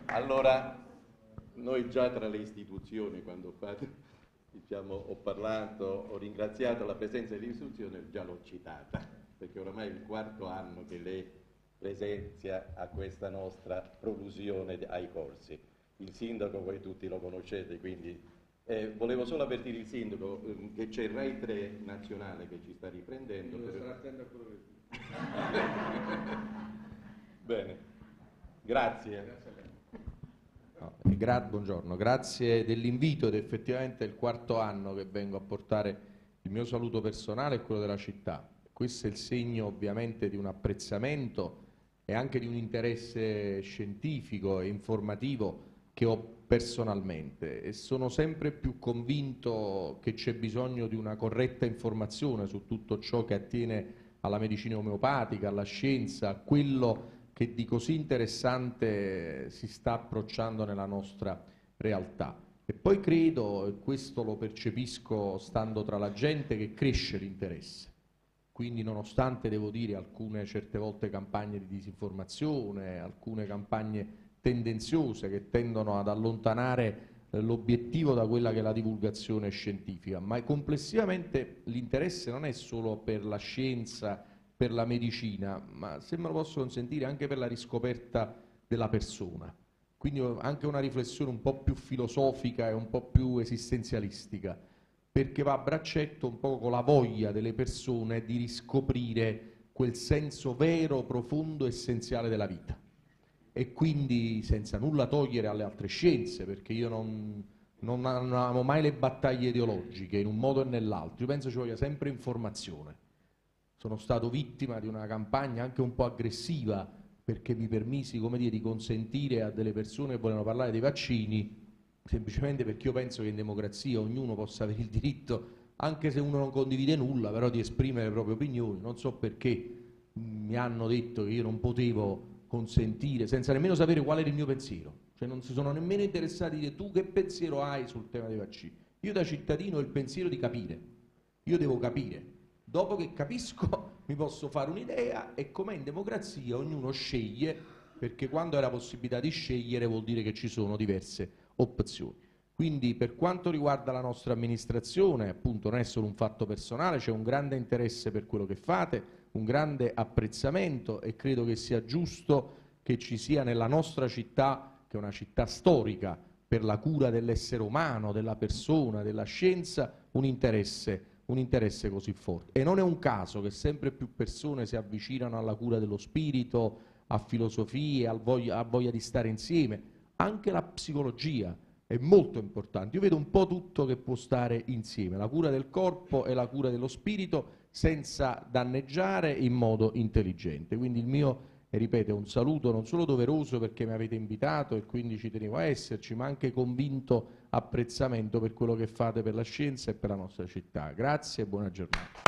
Allora, noi già tra le istituzioni, quando diciamo, ho ringraziato la presenza dell'istituzione, già l'ho citata, perché oramai è il 4º anno che lei presenzia a questa nostra prolusione ai corsi. Il sindaco voi tutti lo conoscete, quindi volevo solo avvertire il sindaco che c'è il Rai 3 nazionale che ci sta riprendendo. Devo stare attento a quello che dico. Bene, grazie. Grazie a lei. Buongiorno, grazie dell'invito ed effettivamente è il 4º anno che vengo a portare il mio saluto personale e quello della città. Questo è il segno ovviamente di un apprezzamento e anche di un interesse scientifico e informativo che ho personalmente e sono sempre più convinto che c'è bisogno di una corretta informazione su tutto ciò che attiene alla medicina omeopatica, alla scienza, a quello che di così interessante si sta approcciando nella nostra realtà. E poi credo, e questo lo percepisco stando tra la gente, che cresce l'interesse. Quindi nonostante, devo dire, alcune certe volte campagne di disinformazione, alcune campagne tendenziose che tendono ad allontanare l'obiettivo da quella che è la divulgazione scientifica, ma complessivamente l'interesse non è solo per la scienza, per la medicina, ma se me lo posso consentire anche per la riscoperta della persona. Quindi anche una riflessione un po' più filosofica e un po' più esistenzialistica, perché va a braccetto un po' con la voglia delle persone di riscoprire quel senso vero, profondo, essenziale della vita. E quindi senza nulla togliere alle altre scienze, perché io non amo mai le battaglie ideologiche in un modo e nell'altro, io penso ci voglia sempre informazione. Sono stato vittima di una campagna anche un po' aggressiva perché mi permisi, come dire, di consentire a delle persone che volevano parlare dei vaccini, semplicemente perché io penso che in democrazia ognuno possa avere il diritto, anche se uno non condivide nulla, però di esprimere le proprie opinioni. Non so perché mi hanno detto che io non potevo consentire, senza nemmeno sapere qual era il mio pensiero. Cioè non si sono nemmeno interessati di dire tu che pensiero hai sul tema dei vaccini. Io da cittadino ho il pensiero di capire. Io devo capire. Dopo che capisco mi posso fare un'idea e com'è in democrazia ognuno sceglie, perché quando hai la possibilità di scegliere vuol dire che ci sono diverse opzioni. Quindi per quanto riguarda la nostra amministrazione, appunto non è solo un fatto personale, c'è un grande interesse per quello che fate, un grande apprezzamento e credo che sia giusto che ci sia nella nostra città, che è una città storica, per la cura dell'essere umano, della persona, della scienza, un interesse così forte. E non è un caso che sempre più persone si avvicinano alla cura dello spirito, a filosofie, a voglia di stare insieme. Anche la psicologia è molto importante. Io vedo un po' tutto che può stare insieme, la cura del corpo e la cura dello spirito senza danneggiare in modo intelligente. Quindi il mio, ripeto, è un saluto non solo doveroso perché mi avete invitato e quindi ci tenevo a esserci, ma anche convinto apprezzamento per quello che fate per la scienza e per la nostra città. Grazie e buona giornata.